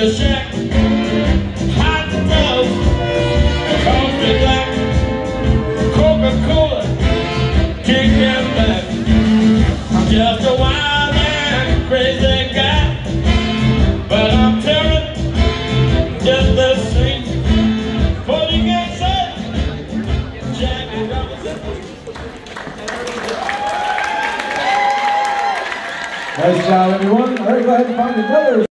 the shack, hot tub, coffee black, Coca-Cola, kick them back. I'm just a wild and crazy guy, but I'm terrible just the same. What you can say, Jacobson? Nice job, everyone. All right, go ahead and find another.